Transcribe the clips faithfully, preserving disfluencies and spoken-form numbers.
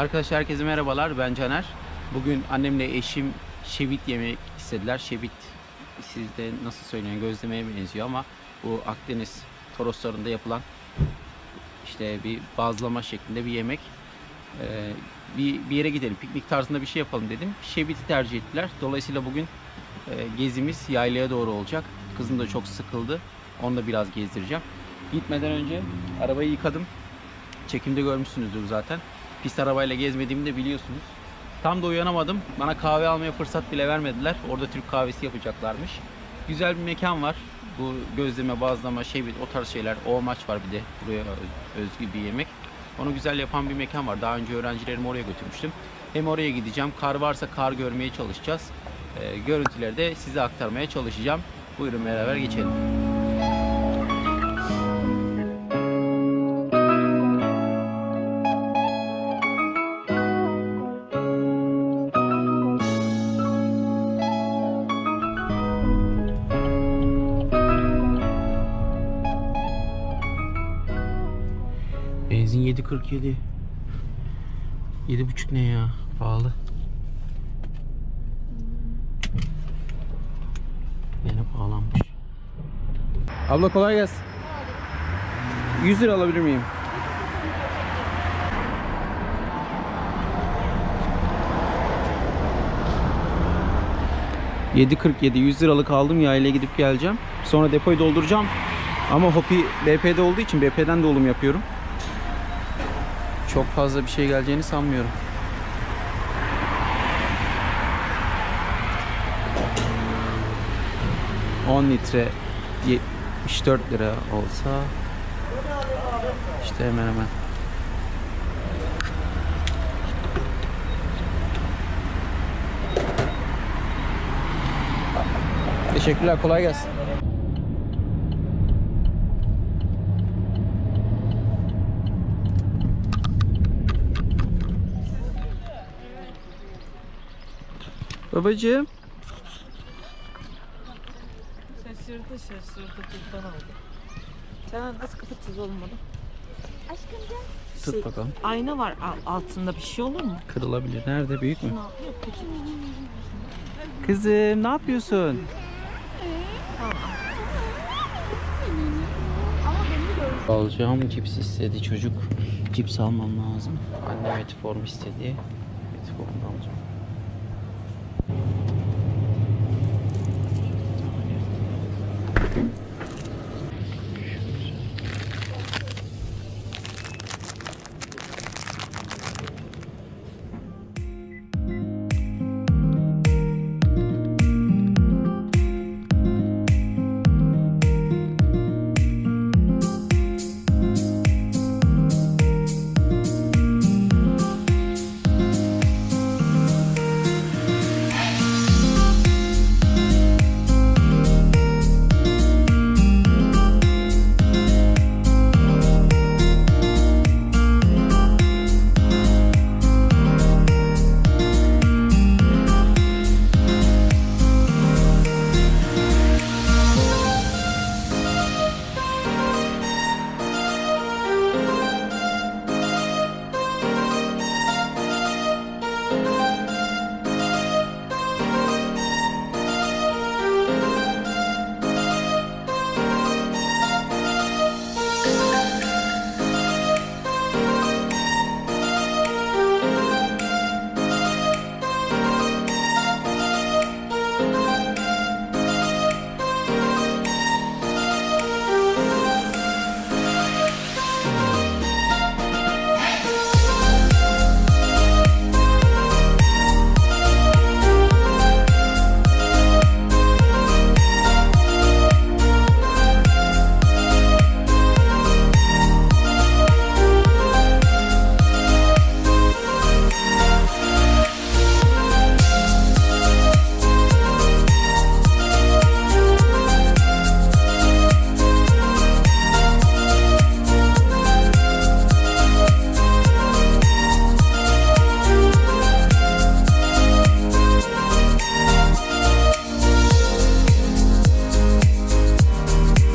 Arkadaşlar herkese merhabalar, ben Caner. Bugün annemle eşim şebit yemek istediler. Şebit sizde nasıl söyleniyor, gözlemeye benziyor ama bu Akdeniz Toroslarında yapılan işte bir bazlama şeklinde bir yemek. Ee, bir, bir yere gidelim, piknik tarzında bir şey yapalım dedim. Şebiti tercih ettiler. Dolayısıyla bugün e, gezimiz yaylaya doğru olacak. Kızım da çok sıkıldı. Onu da biraz gezdireceğim. Gitmeden önce arabayı yıkadım. Çekimde görmüşsünüzdür zaten. Pist arabayla gezmediğimi de biliyorsunuz. Tam da uyanamadım. Bana kahve almaya fırsat bile vermediler. Orada Türk kahvesi yapacaklarmış. Güzel bir mekan var. Bu gözleme, bazlama, şebit, o tarz şeyler. Oğmaç var bir de. Buraya özgü bir yemek. Onu güzel yapan bir mekan var. Daha önce öğrencilerimi oraya götürmüştüm. Hem oraya gideceğim. Kar varsa kar görmeye çalışacağız. Ee, görüntüleri de size aktarmaya çalışacağım. Buyurun beraber geçelim. Benzin yedi kırk yedi. yedi buçuk ne ya? Pahalı. Yine pahalanmış. Abla kolay gelsin. yüz lira alabilir miyim? yedi kırk yedi, yüz liralık aldım, yaylaya gidip geleceğim. Sonra depoyu dolduracağım. Ama Hopi B P'de olduğu için B P'den dolum yapıyorum. Çok fazla bir şey geleceğini sanmıyorum. on litre yetmiş dört lira olsa işte hemen hemen. Teşekkürler, kolay gelsin. Babacığım. Şaşırdı şaşırdı kurban oldu. Canan nasıl kapatacağız oğlum bunu? Aşkım gel. Tut Şey, bakalım. ayna var altında, bir şey olur mu? Kırılabilir. Nerede? Büyük mü? Ne yapıyor peki? Kızım ne yapıyorsun? Alacağım cips istedi çocuk. Cips almam lazım. Annem Etiform istedi. Etiform'u alacağım.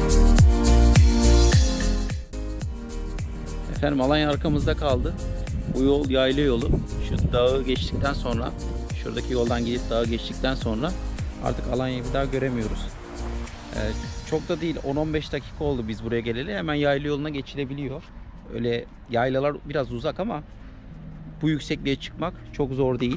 Efendim Alanya arkamızda kaldı. Bu yol yayla yolu. Şu dağı geçtikten sonra, şuradaki yoldan gidip dağı geçtikten sonra artık Alanya'yı bir daha göremiyoruz. Evet, çok da değil, on on beş dakika oldu biz buraya geleli. Hemen yayla yoluna geçilebiliyor. Öyle yaylalar biraz uzak ama bu yüksekliğe çıkmak çok zor değil.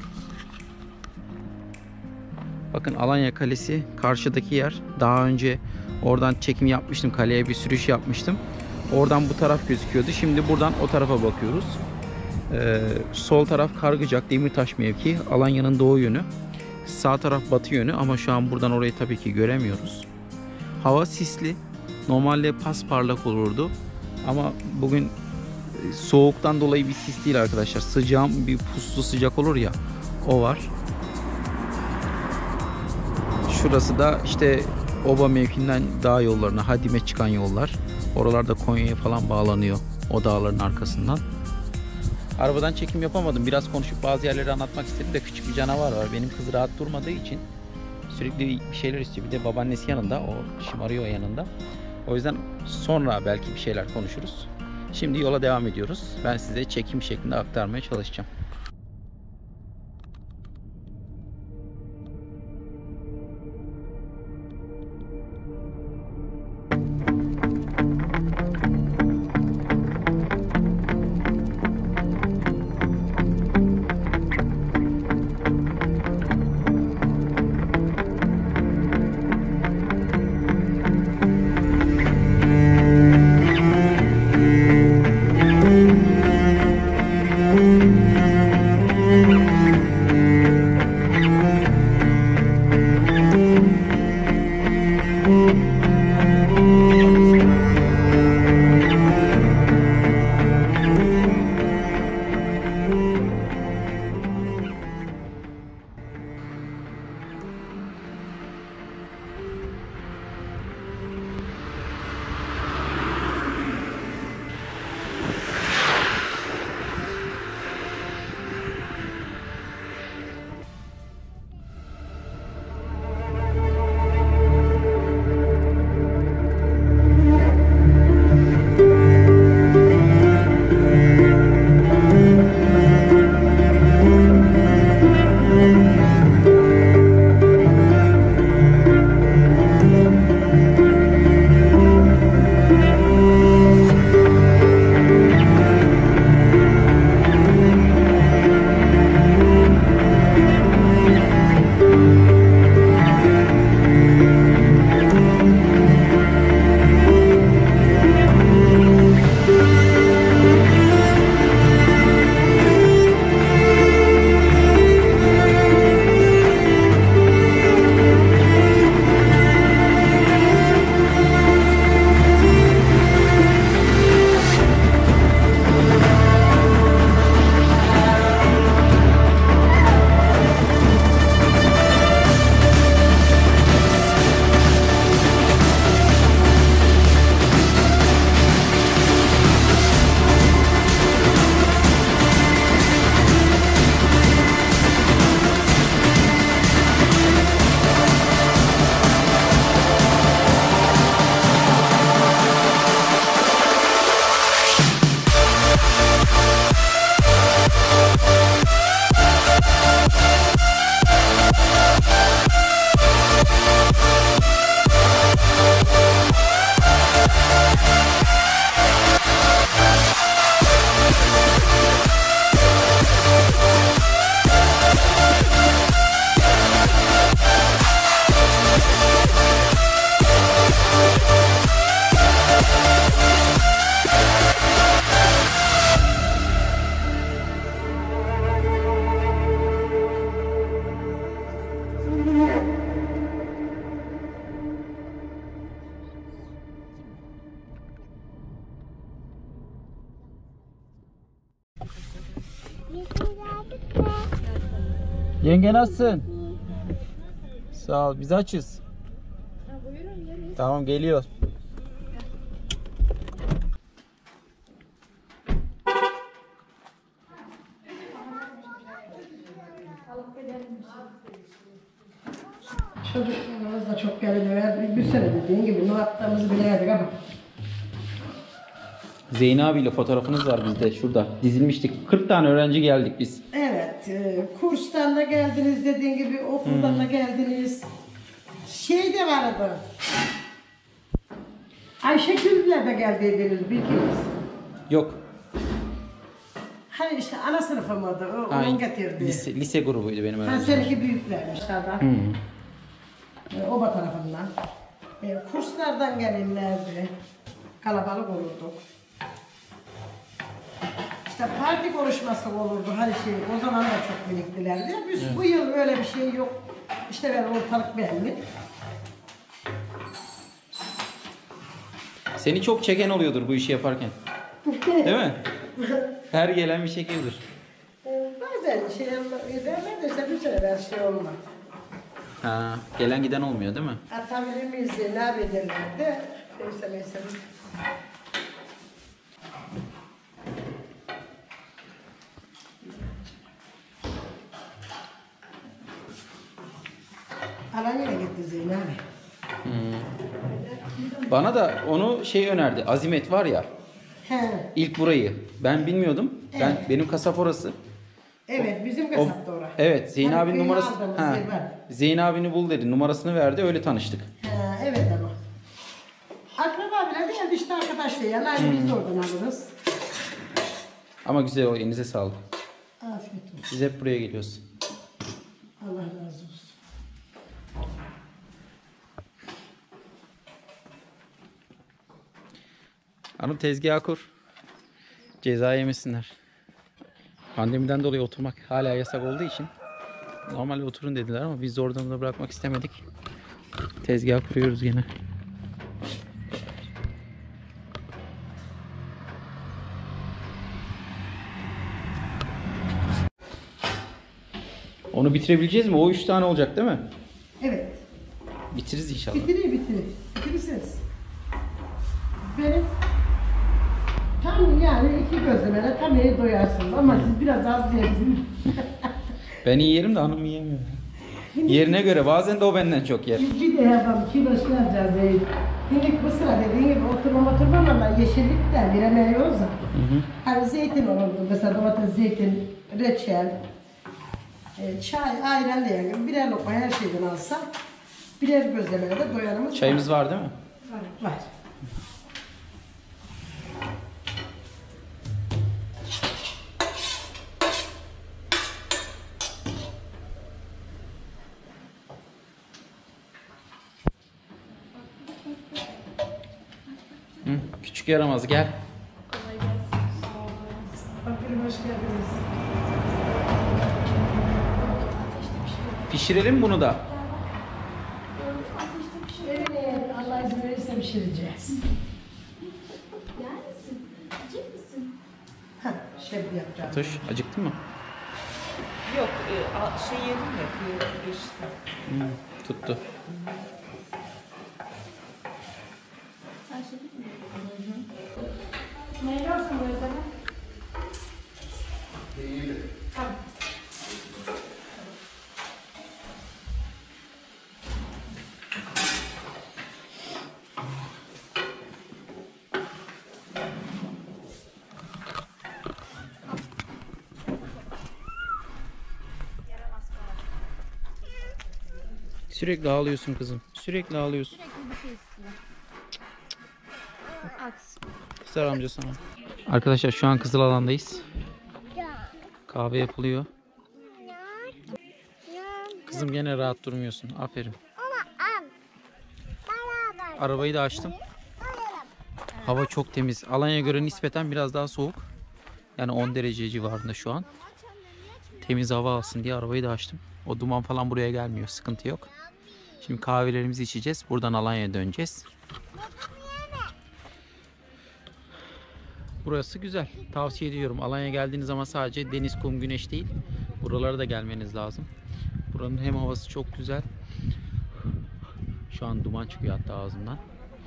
Bakın Alanya Kalesi karşıdaki yer. Daha önce oradan çekim yapmıştım. Kaleye bir sürüş yapmıştım. Oradan bu taraf gözüküyordu. Şimdi buradan o tarafa bakıyoruz. Ee, sol taraf Kargıcak, Demirtaş mevki. Alanya'nın doğu yönü. Sağ taraf batı yönü ama şu an buradan orayı tabii ki göremiyoruz. Hava sisli. Normalde pasparlak olurdu. Ama bugün soğuktan dolayı bir sis değil arkadaşlar. Sıcağın bir puslu sıcak olur ya. O var. Şurası da işte Oba mevkinden dağ yollarına, Hadim'e çıkan yollar. Oralarda Konya'ya falan bağlanıyor o dağların arkasından. Arabadan çekim yapamadım. Biraz konuşup bazı yerleri anlatmak istedim de küçük bir canavar var. Benim kız rahat durmadığı için sürekli bir şeyler istiyor. Bir de babaannesi yanında. O şımarıyor yanında. O yüzden sonra belki bir şeyler konuşuruz. Şimdi yola devam ediyoruz. Ben size çekim şeklinde aktarmaya çalışacağım. Yenge nasılsın? Sağ ol. Biz açız. Tamam geliyor. Çocuklarımız da çok geldi. Bir sene dediğin gibi ne yaptığımızı bilemedik ama Zeyno abiyle fotoğrafınız var bizde şurada. Dizilmiştik. kırk tane öğrenci geldik biz. Evet, e, kurstan da geldiniz dediğin gibi, okuldan da geldiniz. Şey de vardı. Ayşegül'le de geldiydiniz bir kez. Yok. Hani işte ana sınıfı mıydı? O, Ay, onun getirdi. lise, lise grubuydu benim Ha, öğrencilerim. seninki büyüklermiş adam. Hı. E, oba tarafından. E, kurslardan gelenlerdi. Kalabalık olurduk. İşte parti konuşması olurdu her şey. O zaman da çok miniktilerdi. Biz bu yıl öyle bir şey yok. İşte ben ortalık belli. Seni çok çeken oluyordur bu işi yaparken. Değil mi? Her gelen bir çekiyordur. E, bazen şey ederler de işte bir sefer şey olmaz. Ha, gelen giden olmuyor değil mi? Atabilir ne yapederlerdi? Neyse neyse. Alanya'ya gitti Zeynep abi. Bana da onu şey önerdi. Azimet var ya. He. İlk burayı. Ben bilmiyordum. Ben Evet. benim kasap orası. Evet bizim O, kasapta orası. evet, Zeyn Hani abinin köyünü numarası. aldığımız Ha, yer var. Zeyn abini bul dedi. Numarasını verdi. Öyle tanıştık. Ha, evet ama. Akraba bile değil işte arkadaş değil. Yani aynı biz de oradan alırız. Ama güzel o. Elinize sağlık. Afiyet olsun. Biz hep buraya geliyoruz. Allah razı olsun. Hanım tezgahı kur. Ceza yemesinler. Pandemiden dolayı oturmak hala yasak olduğu için normalde oturun dediler ama biz de oradan da bırakmak istemedik. Tezgah kuruyoruz yine. Onu bitirebileceğiz mi? O üç tane olacak değil mi? Evet. Bitiririz inşallah. Bitirir bitirir. Bitirirsiniz. Benim tam yani iki gözlemene tam iyi doyarsınız ama siz biraz az yersiniz. Ben iyi yerim de hanım yiyemiyor. Yerine göre bazen de o benden çok yer. Bir de adam kiloşlarca değil. Şimdi bu sıra dediğin gibi oturmam oturmam ama yeşillik de veremiyoruz da. Hani zeytin olurdu mesela domates, zeytin, reçel, e, çay, ayran diye birer lokma her şeyden alsam birer gözlemeye de doyanımız Çayımız var değil mi? var. Var. Hı, küçük yaramaz gel. Bakırım hoş geldiniz. Pişirelim bunu da. Evet, Allah izin verirse pişireceğiz. Yer misin? Yiyecek misin? Heh, şey yapacağım. Tuş acıktın mı? Yok e, a- şey yedim ya kıyır geçti. Hı, tuttu. Sen şefik mi? Neyle olsun bu yüzden? Sürekli ağlıyorsun kızım. Sürekli ağlıyorsun. Sürekli bir şey istiyor. Aks. Kızlar amca sana. Arkadaşlar şu an Kızıl Alan'dayız. Kahve yapılıyor. Kızım gene rahat durmuyorsun. Aferin. Arabayı da açtım. Hava çok temiz. Alanya'ya göre nispeten biraz daha soğuk. Yani on derece civarında şu an. Temiz hava alsın diye arabayı da açtım. O duman falan buraya gelmiyor. Sıkıntı yok. Şimdi kahvelerimizi içeceğiz. Buradan Alanya'ya döneceğiz. Burası güzel. Tavsiye ediyorum. Alanya'ya geldiğiniz zaman sadece deniz, kum, güneş değil. Buralara da gelmeniz lazım. Buranın hem havası çok güzel. Şu an duman çıkıyor hatta ağzımdan.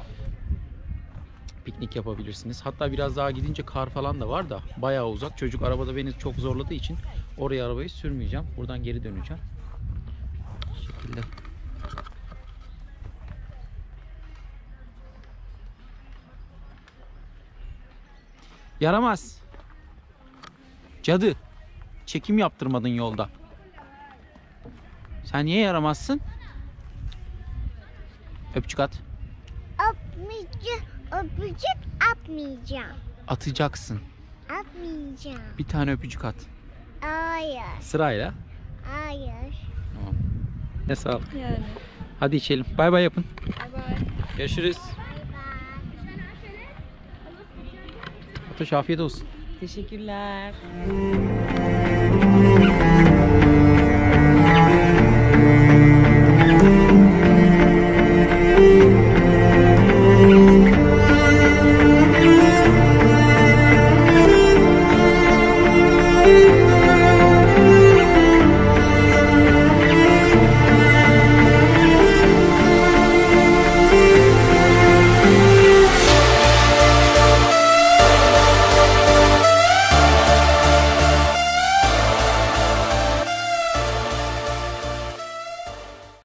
Piknik yapabilirsiniz. Hatta biraz daha gidince kar falan da var da bayağı uzak. Çocuk arabada beni çok zorladığı için oraya arabayı sürmeyeceğim. Buradan geri döneceğim. Bu şekilde. Yaramaz. Cadı. Çekim yaptırmadın yolda. Sen niye yaramazsın? Öpücük at. Öpmeyeceğim. Öpücük atmayacağım. Atacaksın. Atmayacağım. Bir tane öpücük at. Hayır. Sırayla. Hayır. Tamam. Ne sağ ol. Yani. Hadi içelim. Bay bay yapın. Bay bay. Görüşürüz. Fatoş afiyet olsun. Teşekkürler.